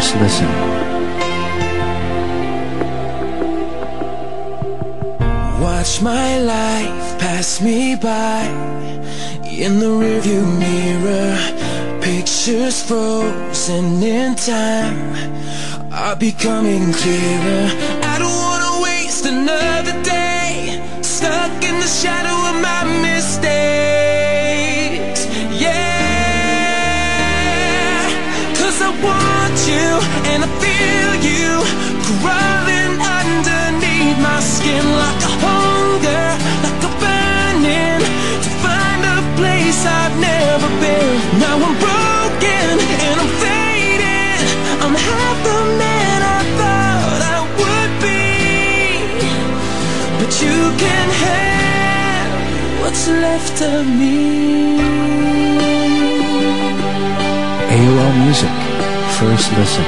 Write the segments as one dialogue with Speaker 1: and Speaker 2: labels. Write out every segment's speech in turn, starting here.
Speaker 1: First listen.
Speaker 2: Watch my life pass me by in the rearview mirror. Pictures frozen in time are becoming clearer. I don't wanna waste another day stuck in the shadow of my mistakes. Yeah, 'cause I want you and I feel you crawling underneath my skin like a hunger, like a burning to find a place I've never been. Now I'm broken and I'm fading. I'm half the man I thought I would be, but you can have what's left of me.
Speaker 1: AOL Music. First listen.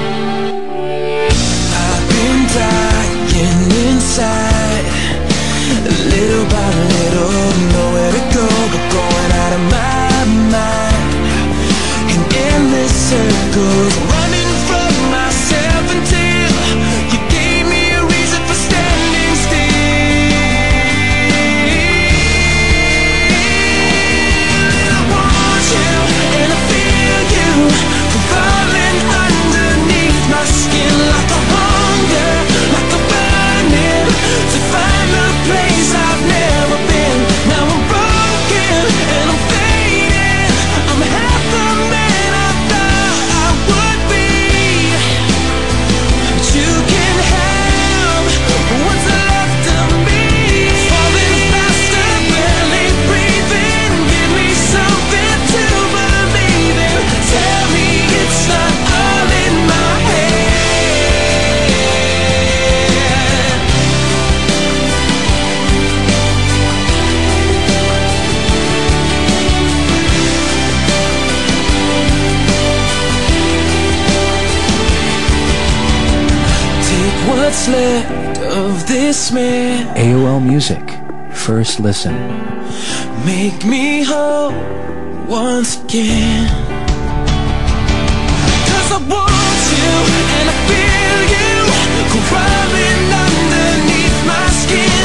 Speaker 2: I've been dying inside, little by little, nowhere to go but going out of my mind, in endless circles, running from myself until you gave me a reason for standing still. I want you and I feel you crawling underneath my skin like a hunger, like a burning to find the place I've never been. Now I'm broken and I'm fading. I'm half the man I thought I would be, but you can have what's left of me. Falling faster, barely breathing. Give me something to believe in. Tell me it's not all in my head. Take what's left of this man,
Speaker 1: AOL Music. First listen.
Speaker 2: make me whole once again. 'Cause I want you and I feel you crawling underneath my skin